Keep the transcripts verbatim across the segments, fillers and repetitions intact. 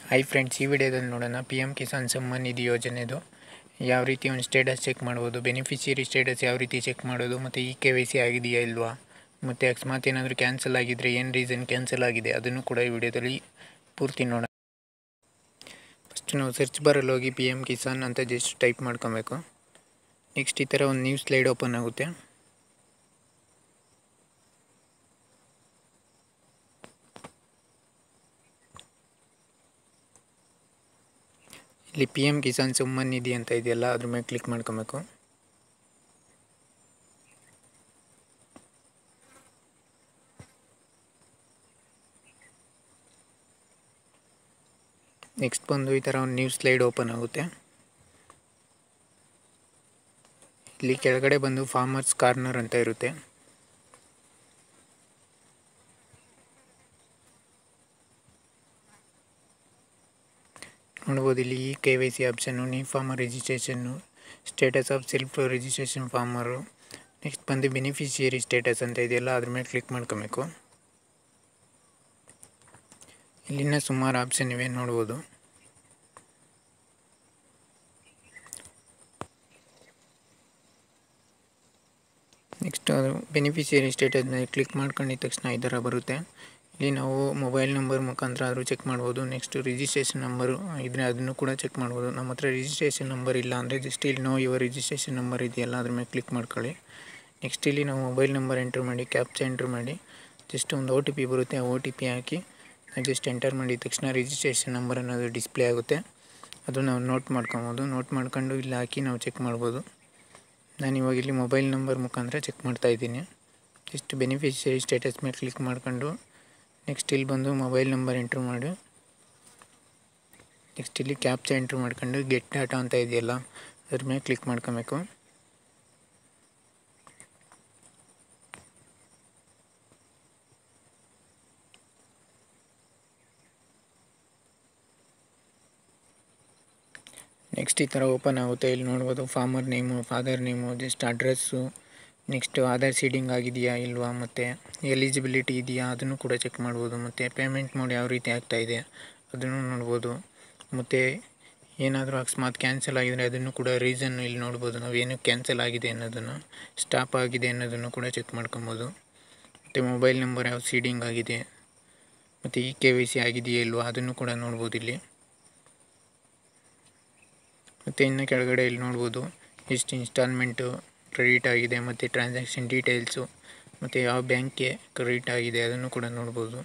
Hi friends, ಈ ವಿಡಿಯೋದಲ್ಲಿ ನೋಡೋಣ ಪಿ ಎಮ್ ಕಿಸಾನ್ ಸಮ್ಮಾನ್ ನಿಧಿ ಯೋಜನೆದು ಯಾವ ರೀತಿ ಒಂದು ಸ್ಟೇಟಸ್ ಚೆಕ್ ಮಾಡ್ಬೋದು, ಬೆನಿಫಿಷಿಯರಿ ಸ್ಟೇಟಸ್ ಯಾವ ರೀತಿ ಚೆಕ್ ಮಾಡೋದು, ಮತ್ತು ಇ ಕೆ ವೈ ಸಿ ಆಗಿದೆಯಾ ಇಲ್ವಾ, ಮತ್ತು ಅಕಸ್ಮಾತ್ ಏನಾದರೂ ಕ್ಯಾನ್ಸಲ್ ಆಗಿದ್ದರೆ ಏನು ರೀಸನ್ ಕ್ಯಾನ್ಸಲ್ ಆಗಿದೆ ಅದನ್ನು ಕೂಡ ಈ ವಿಡಿಯೋದಲ್ಲಿ ಪೂರ್ತಿ ನೋಡೋಣ. ಫಸ್ಟ್ ನಾವು ಸರ್ಚ್ ಬಾರಲ್ಲಿ ಹೋಗಿ ಪಿ ಎಮ್ ಕಿಸಾನ್ ಅಂತ ಜಸ್ಟ್ ಟೈಪ್ ಮಾಡ್ಕೊಬೇಕು. ನೆಕ್ಸ್ಟ್ ಈ ಥರ ಒಂದು ನ್ಯೂ ಸ್ಲೈಡ್ ಓಪನ್ ಆಗುತ್ತೆ. ಇಲ್ಲಿ ಪಿ ಎಮ್ ಕಿಸಾನ್ ಸಮ್ಮಾನ್ ನಿಧಿ ಅಂತ ಇದೆಯಲ್ಲ, ಅದ್ರ ಮೇಲೆ ಕ್ಲಿಕ್ ಮಾಡ್ಕೊಬೇಕು. ನೆಕ್ಸ್ಟ್ ಬಂದು ಈ ಥರ ಒಂದು ನ್ಯೂ ಸ್ಲೈಡ್ ಓಪನ್ ಆಗುತ್ತೆ. ಇಲ್ಲಿ ಕೆಳಗಡೆ ಬಂದು ಫಾರ್ಮರ್ಸ್ ಕಾರ್ನರ್ ಅಂತ ಇರುತ್ತೆ. ನೋಡ್ಬೋದು ಇಲ್ಲಿ E K Y C option, new farmer registration, status of self registration farmer. Next ಬಂದು ಬೆನಿಫಿಷಿಯರಿ ಸ್ಟೇಟಸ್ ಅಂತ ಇದೆಯಲ್ಲ, ಅದ್ರ ಮೇಲೆ ಕ್ಲಿಕ್ ಮಾಡ್ಕೊಬೇಕು. ಇಲ್ಲಿನ ಸುಮಾರು ಆಪ್ಷನ್ ಇವೆ ನೋಡ್ಬೋದು. ನೆಕ್ಸ್ಟ್ ಬೆನಿಫಿಷಿಯರಿ ಸ್ಟೇಟಸ್ ಮೇಲೆ ಕ್ಲಿಕ್ ಮಾಡ್ಕೊಂಡಿದ ತಕ್ಷಣ ಈ ಥರ ಬರುತ್ತೆ. ಇಲ್ಲಿ ನಾವು ಮೊಬೈಲ್ ನಂಬರ್ ಮುಖಾಂತರ ಆದರೂ ಚೆಕ್ ಮಾಡ್ಬೋದು. ನೆಕ್ಸ್ಟ್ ರಿಜಿಸ್ಟ್ರೇಷನ್ ನಂಬರು ಇದ್ದರೆ ಅದನ್ನು ಕೂಡ ಚೆಕ್ ಮಾಡ್ಬೋದು. ನಮ್ಮ ಹತ್ರ ರಿಜಿಸ್ಟ್ರೇಷನ್ ನಂಬರ್ ಇಲ್ಲ ಅಂದರೆ ಜಸ್ಟ್ ಇಲ್ಲಿ ನೋ ಯುವರ್ ರಿಜಿಸ್ಟ್ರೇಷನ್ ನಂಬರ್ ಇದೆಯಲ್ಲ, ಅದ್ರ ಮೇಲೆ ಕ್ಲಿಕ್ ಮಾಡ್ಕೊಳ್ಳಿ. ನೆಕ್ಸ್ಟ್ ಇಲ್ಲಿ ನಾವು ಮೊಬೈಲ್ ನಂಬರ್ ಎಂಟ್ರ್ ಮಾಡಿ, ಕ್ಯಾಪ್ಚಾ ಎಂಟ್ರ್ ಮಾಡಿ, ಜಸ್ಟ್ ಒಂದು ಓ ಟಿ ಪಿ ಬರುತ್ತೆ, ಆ ಓ ಟಿ ಪಿ ಹಾಕಿ ಜಸ್ಟ್ ಎಂಟರ್ ಮಾಡಿದ ತಕ್ಷಣ ರಿಜಿಸ್ಟ್ರೇಷನ್ ನಂಬರ್ ಅನ್ನೋದು ಡಿಸ್ಪ್ಲೇ ಆಗುತ್ತೆ. ಅದು ನಾವು ನೋಟ್ ಮಾಡ್ಕೊಬೋದು. ನೋಟ್ ಮಾಡ್ಕೊಂಡು ಇಲ್ಲಿ ಹಾಕಿ ನಾವು ಚೆಕ್ ಮಾಡ್ಬೋದು. ನಾನು ಇವಾಗ ಇಲ್ಲಿ ಮೊಬೈಲ್ ನಂಬರ್ ಮುಖಾಂತರ ಚೆಕ್ ಮಾಡ್ತಾಯಿದ್ದೀನಿ. ಜಸ್ಟ್ ಬೆನಿಫಿಷಿಯರಿ ಸ್ಟೇಟಸ್ ಮೇಲೆ ಕ್ಲಿಕ್ ಮಾಡ್ಕೊಂಡು ನೆಕ್ಸ್ಟ್ ಇಲ್ಲಿ ಬಂದು ಮೊಬೈಲ್ ನಂಬರ್ ಎಂಟ್ರ್ ಮಾಡಿ, ನೆಕ್ಸ್ಟ್ ಇಲ್ಲಿ ಕ್ಯಾಪ್ಚಾ ಎಂಟ್ರ್ ಮಾಡ್ಕೊಂಡು ಗೆಟ್ ಡಾಟಾ ಅಂತ ಇದೆಯಲ್ಲ, ಅದ್ರ ಮೇಲೆ ಕ್ಲಿಕ್ ಮಾಡ್ಕೊಬೇಕು. ನೆಕ್ಸ್ಟ್ ಈ ಥರ ಓಪನ್ ಆಗುತ್ತೆ. ಇಲ್ಲಿ ನೋಡ್ಬೋದು farmer name, father name, just address, next Aadhaar seeding ಆಗಿದೆಯಾ ಇಲ್ವಾ, ಮತ್ತು ಎಲಿಜಿಬಿಲಿಟಿ ಇದೆಯಾ ಅದನ್ನು ಕೂಡ ಚೆಕ್ ಮಾಡ್ಬೋದು. ಮತ್ತು ಪೇಮೆಂಟ್ ಮೋಡ್ ಯಾವ ರೀತಿ ಆಗ್ತಾಯಿದೆ ಅದನ್ನು ನೋಡ್ಬೋದು. ಮತ್ತು ಏನಾದರೂ ಅಕಸ್ಮಾತ್ ಕ್ಯಾನ್ಸಲ್ ಆಗಿದರೆ ಅದನ್ನು ಕೂಡ ರೀಸನ್ ಇಲ್ಲಿ ನೋಡ್ಬೋದು. ನಾವು ಏನಕ್ಕೆ ಕ್ಯಾನ್ಸಲ್ ಆಗಿದೆ ಅನ್ನೋದನ್ನು, ಸ್ಟಾಪ್ ಆಗಿದೆ ಅನ್ನೋದನ್ನು ಕೂಡ ಚೆಕ್ ಮಾಡ್ಕೊಬೋದು. ಮತ್ತು ಮೊಬೈಲ್ ನಂಬರ್ ಯಾವ ಸೀಡಿಂಗ್ ಆಗಿದೆ, ಮತ್ತು ಇ ಕೆ ವೈ ಸಿ ಆಗಿದೆಯಾ ಇಲ್ವಾ ಅದನ್ನು ಕೂಡ ನೋಡ್ಬೋದು ಇಲ್ಲಿ. ಮತ್ತು ಇನ್ನು ಕೆಳಗಡೆ ಇಲ್ಲಿ ನೋಡ್ಬೋದು ಎಷ್ಟು ಇನ್ಸ್ಟಾಲ್ಮೆಂಟು ಕ್ರೆಡಿಟ್ ಆಗಿದೆ, ಮತ್ತು ಟ್ರಾನ್ಸಾಕ್ಷನ್ ಡೀಟೇಲ್ಸು, ಮತ್ತು ಯಾವ ಬ್ಯಾಂಕ್ಗೆ ಕ್ರೆಡಿಟ್ ಆಗಿದೆ ಅದನ್ನು ಕೂಡ ನೋಡ್ಬೋದು.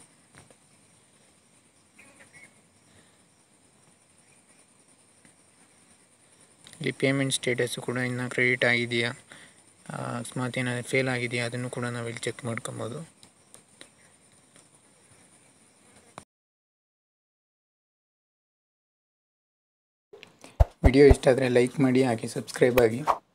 ಇಲ್ಲಿ ಪೇಮೆಂಟ್ ಸ್ಟೇಟಸ್ಸು ಕೂಡ ಇನ್ನು ಕ್ರೆಡಿಟ್ ಆಗಿದೆಯಾ, ಅಕಸ್ಮಾತ್ ಏನಾದರೂ ಫೇಲ್ ಆಗಿದೆಯಾ ಅದನ್ನು ಕೂಡ ನಾವಿಲ್ಲಿ ಚೆಕ್ ಮಾಡ್ಕೊಬೋದು. ವಿಡಿಯೋ ಇಷ್ಟ ಆದರೆ ಲೈಕ್ ಮಾಡಿ, ಹಾಗೆ ಸಬ್ಸ್ಕ್ರೈಬ್ ಆಗಿ.